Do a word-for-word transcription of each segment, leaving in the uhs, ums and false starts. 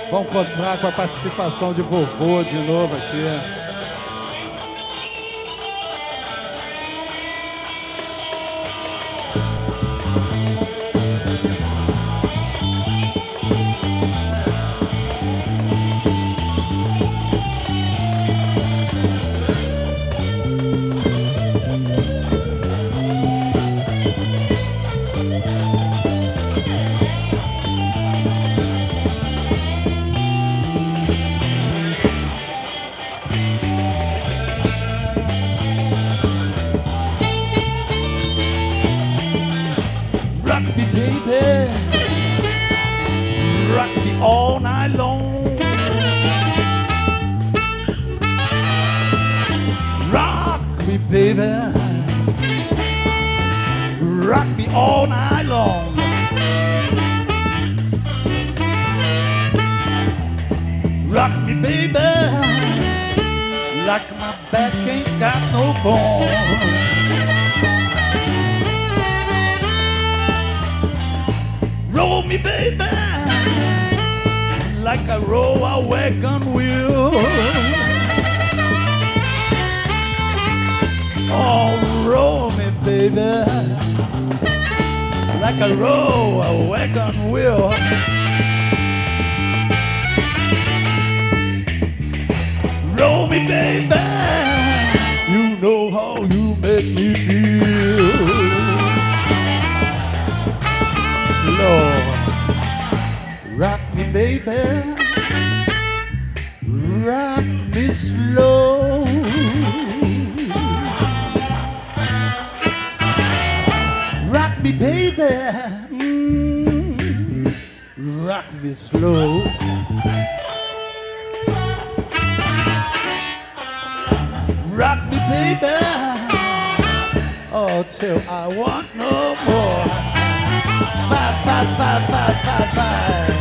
Vamos contar com a participação de vovô de novo aqui. Rock me, baby, rock me all night long. Rock me, baby, rock me all night long. Rock me, baby, like my back ain't got no bone. Roll me, baby, like I roll a wagon wheel. Oh, roll me, baby, like I roll a wagon wheel. Roll me, baby, you know how you make me feel. Lord, rock me, baby, rock me slow. Rock me, baby, mm, rock me slow. Rock me, baby, oh, till I want no more. Five, five, five, five, five, five.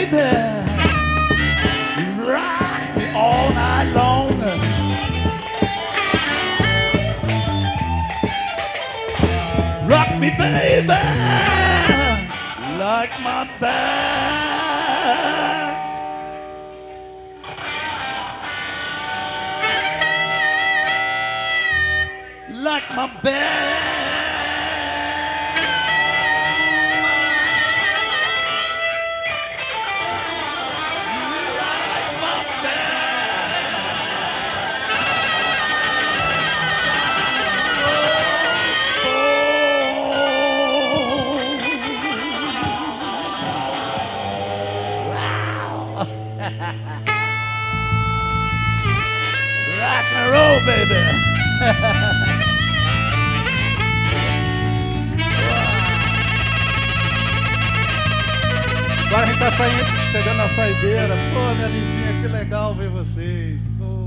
baby. Rock me all night long. Rock me, baby, like my back. Like my back. Rock and roll, baby. Agora a gente tá saindo, chegando na saideira. Pô, minha lindinha, que legal ver vocês. Pô.